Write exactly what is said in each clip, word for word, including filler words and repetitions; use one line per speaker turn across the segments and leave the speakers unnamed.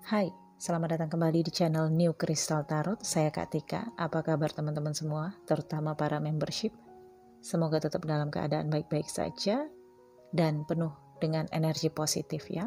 Hai, selamat datang kembali di channel New Crystal Tarot. Saya Kak Tika. Apa kabar teman-teman semua, terutama para membership? Semoga tetap dalam keadaan baik-baik saja dan penuh dengan energi positif ya.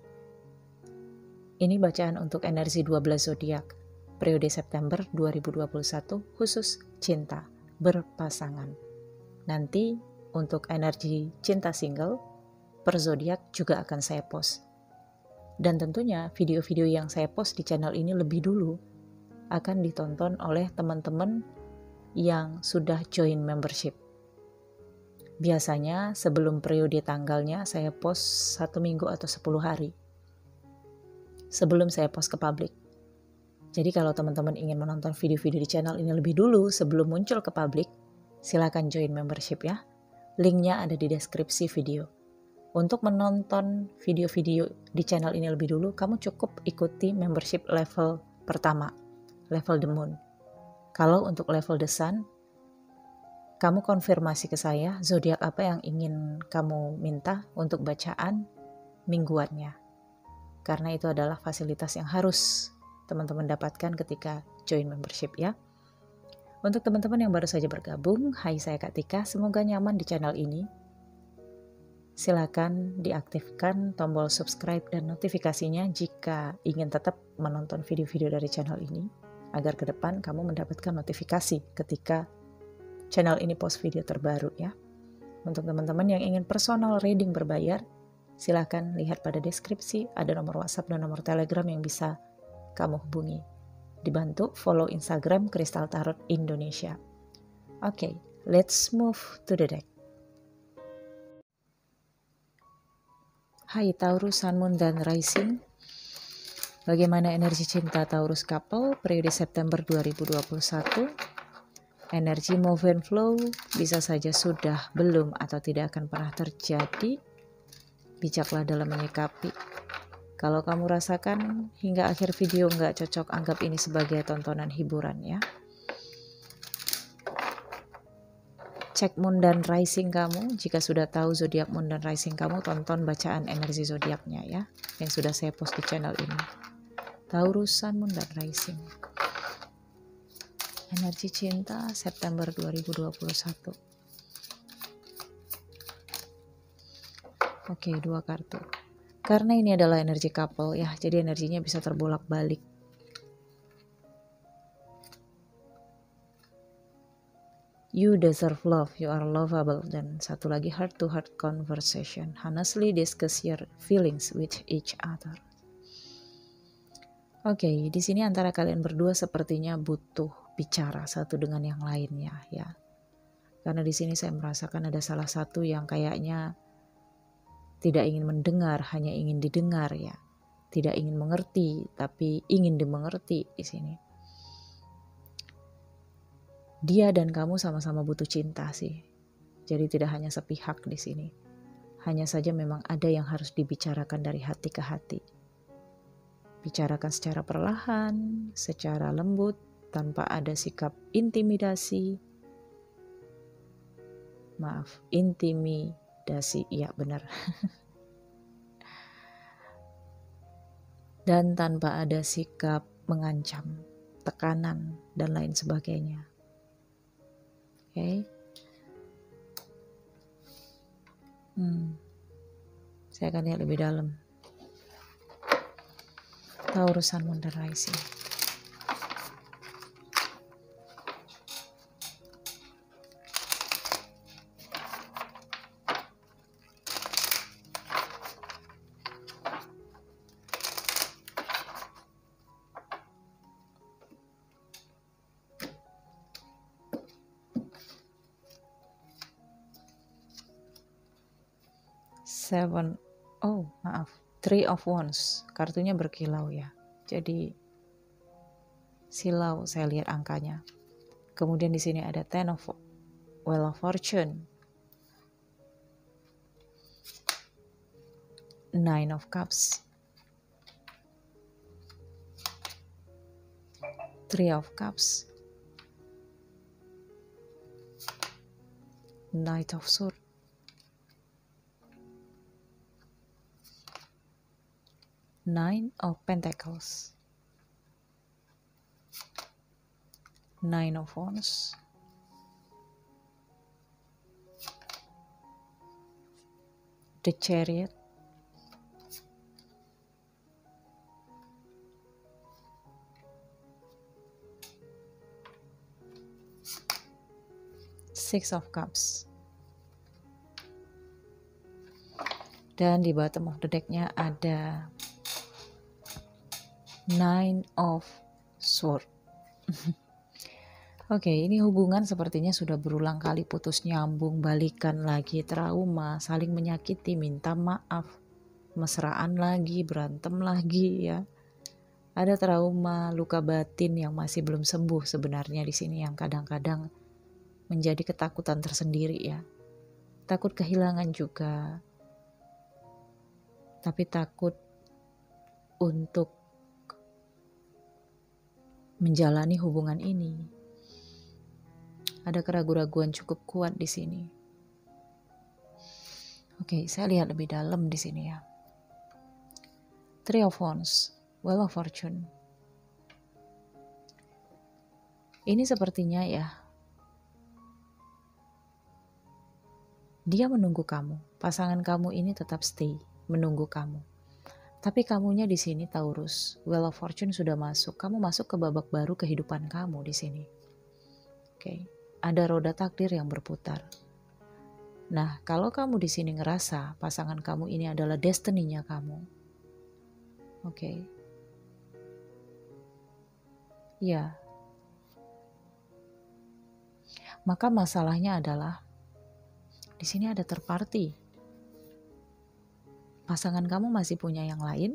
Ini bacaan untuk energi dua belas zodiak periode September dua ribu dua puluh satu khusus cinta berpasangan. Nanti untuk energi cinta single per zodiak juga akan saya post. Dan tentunya video-video yang saya post di channel ini lebih dulu akan ditonton oleh teman-teman yang sudah join membership. Biasanya sebelum periode tanggalnya saya post satu minggu atau sepuluh hari sebelum saya post ke publik. Jadi kalau teman-teman ingin menonton video-video di channel ini lebih dulu sebelum muncul ke publik, silakan join membership ya. Linknya ada di deskripsi video. Untuk menonton video-video di channel ini lebih dulu, kamu cukup ikuti membership level pertama, level The Moon. Kalau untuk level The Sun, kamu konfirmasi ke saya zodiak apa yang ingin kamu minta untuk bacaan mingguannya. Karena itu adalah fasilitas yang harus teman-teman dapatkan ketika join membership ya. Untuk teman-teman yang baru saja bergabung, hai saya Kak Tika, semoga nyaman di channel ini. Silakan diaktifkan tombol subscribe dan notifikasinya jika ingin tetap menonton video-video dari channel ini, agar ke depan kamu mendapatkan notifikasi ketika channel ini post video terbaru ya. Untuk teman-teman yang ingin personal reading berbayar, silakan lihat pada deskripsi, ada nomor WhatsApp dan nomor Telegram yang bisa kamu hubungi. Dibantu follow Instagram Crystal Tarot Indonesia. Oke, okay, let's move to the deck. Hai Taurus, Sun, Moon, dan Rising. Bagaimana energi cinta Taurus couple periode September dua ribu dua puluh satu? Energi move and flow bisa saja sudah, belum, atau tidak akan pernah terjadi. Bijaklah dalam menyikapi. Kalau kamu rasakan hingga akhir video nggak cocok, anggap ini sebagai tontonan hiburan ya. Cek Moon dan Rising kamu. Jika sudah tahu zodiak Moon dan Rising kamu, tonton bacaan energi zodiaknya ya, yang sudah saya post di channel ini. Taurus, Sun, Moon, dan Rising. Energi cinta September dua ribu dua puluh satu. Oke, dua kartu. Karena ini adalah energi couple ya, jadi energinya bisa terbolak-balik. You deserve love, you are lovable, dan satu lagi heart to heart conversation. Honestly discuss your feelings with each other. Oke, okay, di sini antara kalian berdua sepertinya butuh bicara satu dengan yang lainnya ya. Karena di sini saya merasakan ada salah satu yang kayaknya tidak ingin mendengar, hanya ingin didengar ya. Tidak ingin mengerti, tapi ingin dimengerti di sini. Dia dan kamu sama-sama butuh cinta sih. Jadi tidak hanya sepihak di sini. Hanya saja memang ada yang harus dibicarakan dari hati ke hati. Bicarakan secara perlahan, secara lembut, tanpa ada sikap intimidasi. Maaf, intimidasi, iya benar. Dan tanpa ada sikap mengancam, tekanan, dan lain sebagainya. Oke, okay. hmm. Saya akan lihat lebih dalam. Taurus, Sun, Moon, dan Rising. Seven, oh maaf, Three of Wands, kartunya berkilau ya, jadi silau saya lihat angkanya. Kemudian di sini ada Ten of Wheel of Fortune, Nine of Cups, Three of Cups, Knight of Swords, Nine of Pentacles, Nine of Wands, the Chariot, Six of Cups, dan di bottom of the deck-nya ada Nine of Swords. Oke, okay, ini hubungan sepertinya sudah berulang kali putus nyambung, balikan lagi, trauma, saling menyakiti, minta maaf, mesraan lagi, berantem lagi ya. Ada trauma, luka batin yang masih belum sembuh sebenarnya di sini yang kadang-kadang menjadi ketakutan tersendiri ya. Takut kehilangan juga. Tapi takut untuk menjalani hubungan ini. Ada keraguan-raguan cukup kuat di sini. Oke, saya lihat lebih dalam di sini ya. Three of Wands, Wheel of Fortune. Ini sepertinya ya, dia menunggu kamu. Pasangan kamu ini tetap stay, menunggu kamu. Tapi kamunya di sini Taurus, Wheel of Fortune sudah masuk. Kamu masuk ke babak baru kehidupan kamu di sini. Oke, ada roda takdir yang berputar. Nah, kalau kamu di sini ngerasa pasangan kamu ini adalah destiny-nya kamu, oke, ya, maka masalahnya adalah di sini ada third party. Pasangan kamu masih punya yang lain,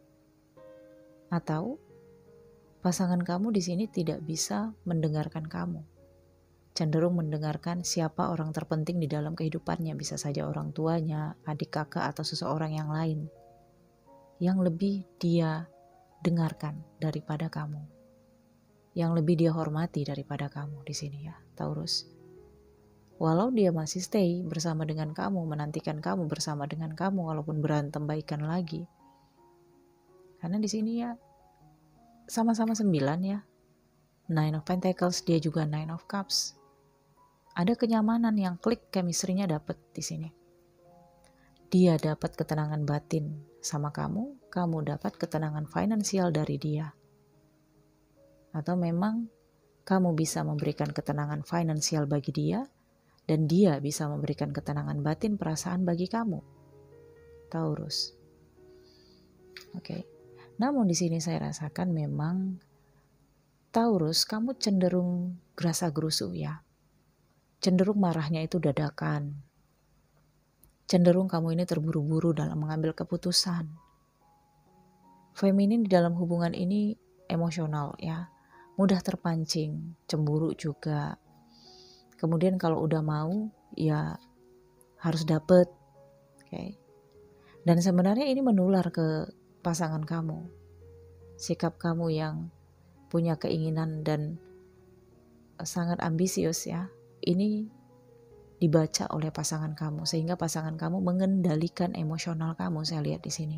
atau pasangan kamu di sini tidak bisa mendengarkan kamu, cenderung mendengarkan siapa orang terpenting di dalam kehidupannya, bisa saja orang tuanya, adik kakak, atau seseorang yang lain yang lebih dia dengarkan daripada kamu, yang lebih dia hormati daripada kamu di sini ya, Taurus. Walau dia masih stay bersama dengan kamu, menantikan kamu bersama dengan kamu, walaupun berantem baikan lagi. Karena di sini ya sama-sama sembilan ya. Nine of Pentacles, dia juga Nine of Cups. Ada kenyamanan yang klik, chemistry-nya dapet di sini. Dia dapat ketenangan batin sama kamu, kamu dapat ketenangan finansial dari dia. Atau memang kamu bisa memberikan ketenangan finansial bagi dia, dan dia bisa memberikan ketenangan batin perasaan bagi kamu, Taurus. Oke. Okay. Namun di sini saya rasakan memang Taurus, kamu cenderung gerasa-gerusu ya. Cenderung marahnya itu dadakan. Cenderung kamu ini terburu-buru dalam mengambil keputusan. Feminin di dalam hubungan ini emosional ya. Mudah terpancing, cemburu juga. Kemudian kalau udah mau, ya harus dapet. Okay. Dan sebenarnya ini menular ke pasangan kamu. Sikap kamu yang punya keinginan dan sangat ambisius ya. Ini dibaca oleh pasangan kamu. Sehingga pasangan kamu mengendalikan emosional kamu, saya lihat di sini.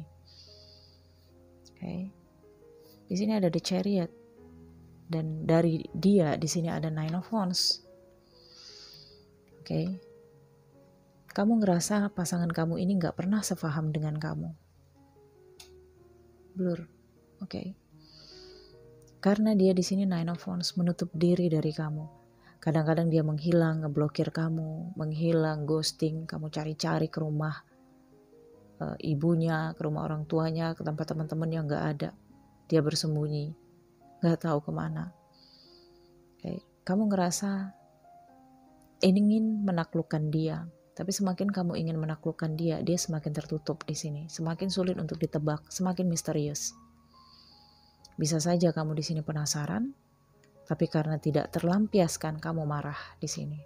Okay. Di sini ada the Chariot. Dan dari dia di sini ada Nine of Wands. Oke, okay. Kamu ngerasa pasangan kamu ini nggak pernah sepaham dengan kamu. Blur, oke. Okay. Karena dia di sini Nine of Wands, menutup diri dari kamu. Kadang-kadang dia menghilang, ngeblokir kamu, menghilang, ghosting. Kamu cari-cari ke rumah uh, ibunya, ke rumah orang tuanya, ke tempat teman-teman yang nggak ada. Dia bersembunyi, nggak tahu kemana. Oke, okay. Kamu ngerasa ingin menaklukkan dia, tapi semakin kamu ingin menaklukkan dia, dia semakin tertutup di sini, semakin sulit untuk ditebak, semakin misterius. Bisa saja kamu di sini penasaran, tapi karena tidak terlampiaskan, kamu marah di sini.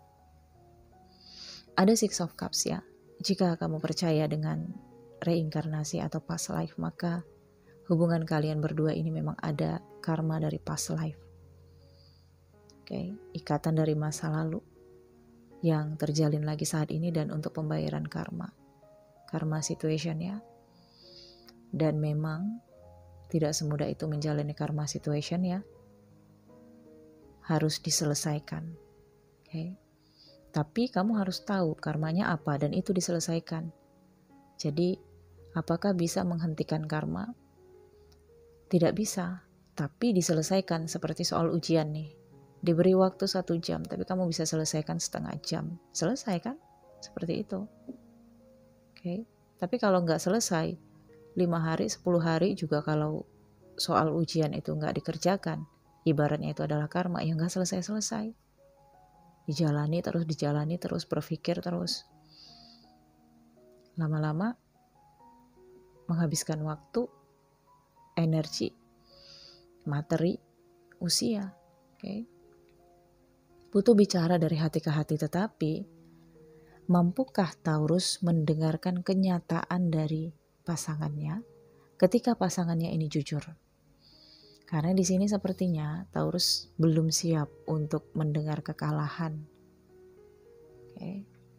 Ada Six of Cups ya. Jika kamu percaya dengan reinkarnasi atau past life, maka hubungan kalian berdua ini memang ada karma dari past life. Oke, okay. Ikatan dari masa lalu yang terjalin lagi saat ini dan untuk pembayaran karma. Karma situation ya. Dan memang tidak semudah itu menjalani karma situation ya. Harus diselesaikan. Oke. Okay? Tapi kamu harus tahu karmanya apa dan itu diselesaikan. Jadi apakah bisa menghentikan karma? Tidak bisa, tapi diselesaikan seperti soal ujian nih. Diberi waktu satu jam, tapi kamu bisa selesaikan setengah jam. Selesai kan? Seperti itu. Oke. Okay? Tapi kalau nggak selesai, lima hari, sepuluh hari juga kalau soal ujian itu nggak dikerjakan, ibaratnya itu adalah karma, ya nggak selesai-selesai. Dijalani terus, dijalani terus, berpikir terus. Lama-lama menghabiskan waktu, energi, materi, usia. Oke. Okay? Butuh bicara dari hati ke hati, tetapi mampukah Taurus mendengarkan kenyataan dari pasangannya ketika pasangannya ini jujur? Karena di sini sepertinya Taurus belum siap untuk mendengar kekalahan. Oke. Okay.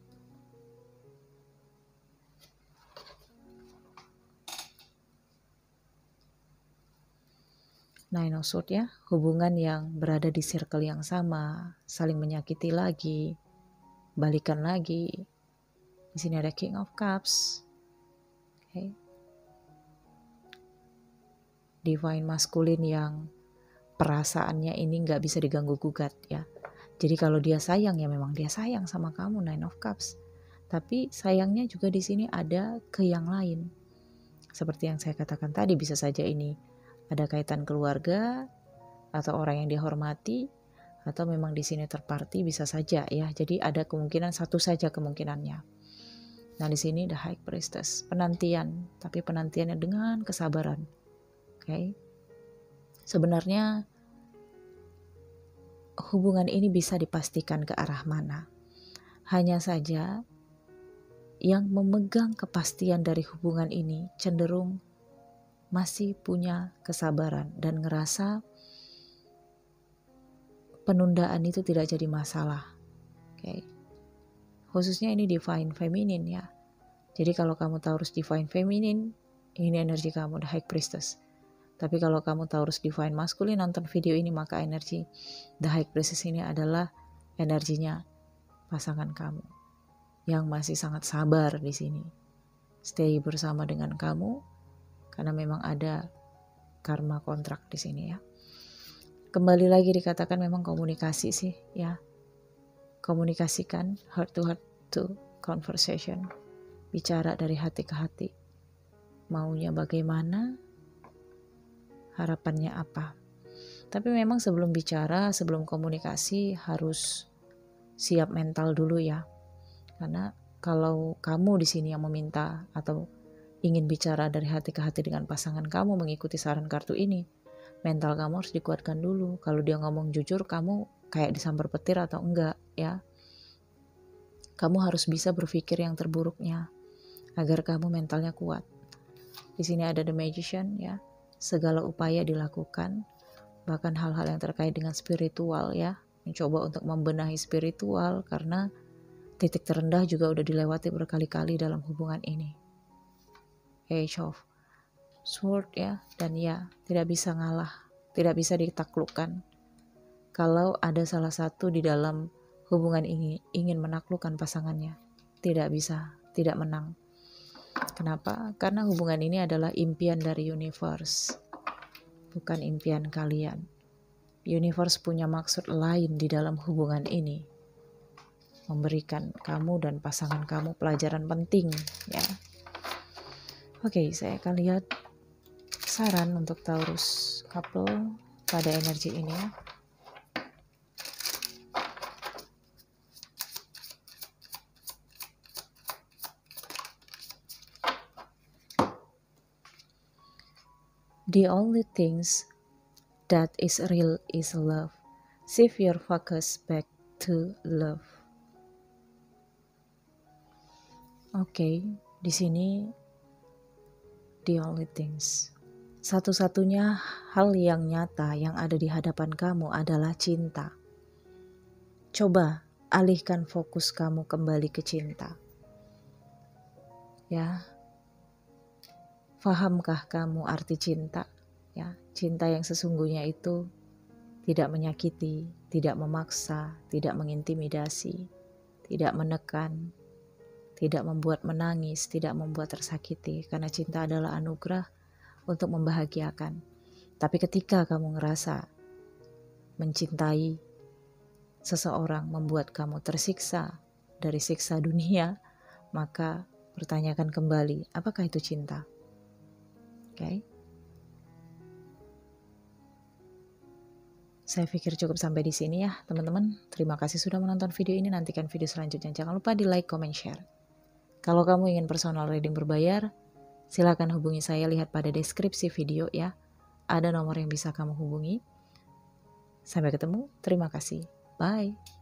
Nine of Swords ya, hubungan yang berada di circle yang sama, saling menyakiti lagi, balikan lagi. Di sini ada King of Cups. Oke. Okay. Divine Masculine yang perasaannya ini nggak bisa diganggu gugat ya. Jadi kalau dia sayang ya memang dia sayang sama kamu, Nine of Cups. Tapi sayangnya juga di sini ada ke yang lain. Seperti yang saya katakan tadi, bisa saja ini ada kaitan keluarga atau orang yang dihormati, atau memang di sini third party, bisa saja ya. Jadi ada kemungkinan, satu saja kemungkinannya. Nah di sini the High Priestess, penantian, tapi penantiannya dengan kesabaran. Oke. Okay? Sebenarnya hubungan ini bisa dipastikan ke arah mana. Hanya saja yang memegang kepastian dari hubungan ini cenderung masih punya kesabaran dan ngerasa penundaan itu tidak jadi masalah. Oke. Okay. Khususnya ini Divine Feminine ya. Jadi kalau kamu Taurus Divine Feminine, ini energi kamu, the High Priestess. Tapi kalau kamu Taurus Divine Masculine nonton video ini, maka energi the High Priestess ini adalah energinya pasangan kamu yang masih sangat sabar di sini. Stay bersama dengan kamu karena memang ada karma kontrak di sini ya. Kembali lagi dikatakan memang komunikasi sih ya. Komunikasikan, heart to heart to conversation. Bicara dari hati ke hati. Maunya bagaimana? Harapannya apa? Tapi memang sebelum bicara, sebelum komunikasi harus siap mental dulu ya. Karena kalau kamu di sini yang meminta atau ingin bicara dari hati ke hati dengan pasangan kamu mengikuti saran kartu ini, mental kamu harus dikuatkan dulu. Kalau dia ngomong jujur, kamu kayak disambar petir atau enggak ya. Kamu harus bisa berpikir yang terburuknya agar kamu mentalnya kuat. Di sini ada the Magician ya. Segala upaya dilakukan, bahkan hal-hal yang terkait dengan spiritual ya. Mencoba untuk membenahi spiritual karena titik terendah juga udah dilewati berkali-kali dalam hubungan ini. Age of Sword ya, dan ya tidak bisa ngalah, tidak bisa ditaklukkan. Kalau ada salah satu di dalam hubungan ini ingin menaklukkan pasangannya, tidak bisa, tidak menang. Kenapa? Karena hubungan ini adalah impian dari universe, bukan impian kalian. Universe punya maksud lain di dalam hubungan ini, memberikan kamu dan pasangan kamu pelajaran penting ya. Oke, saya akan lihat saran untuk Taurus couple pada energi ini ya. The only things that is real is love. Shift your focus back to love. Oke, okay, di sini the only things. Satu-satunya hal yang nyata yang ada di hadapan kamu adalah cinta. Coba alihkan fokus kamu kembali ke cinta. Ya. Fahamkah kamu arti cinta? Ya, cinta yang sesungguhnya itu tidak menyakiti, tidak memaksa, tidak mengintimidasi, tidak menekan, tidak membuat menangis, tidak membuat tersakiti. Karena cinta adalah anugerah untuk membahagiakan. Tapi ketika kamu ngerasa mencintai seseorang membuat kamu tersiksa dari siksa dunia, maka pertanyakan kembali, apakah itu cinta? Oke. Okay? Saya pikir cukup sampai di sini ya, teman-teman. Terima kasih sudah menonton video ini. Nantikan video selanjutnya. Jangan lupa di like, comment, share. Kalau kamu ingin personal reading berbayar, silakan hubungi saya, lihat pada deskripsi video ya. Ada nomor yang bisa kamu hubungi. Sampai ketemu. Terima kasih. Bye.